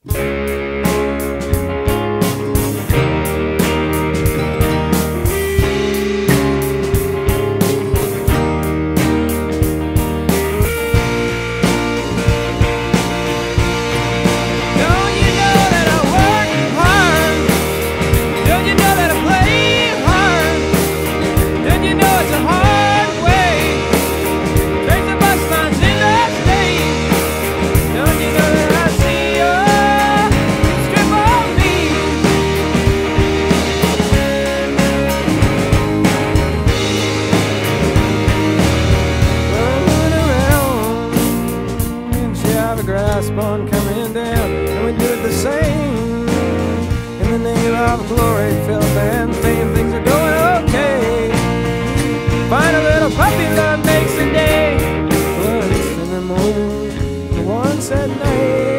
Grasp on coming down, and we do it the same. In the name of glory, filth and fame, things are going okay. Find a little puppy love makes the day. Once in the morning, once at night.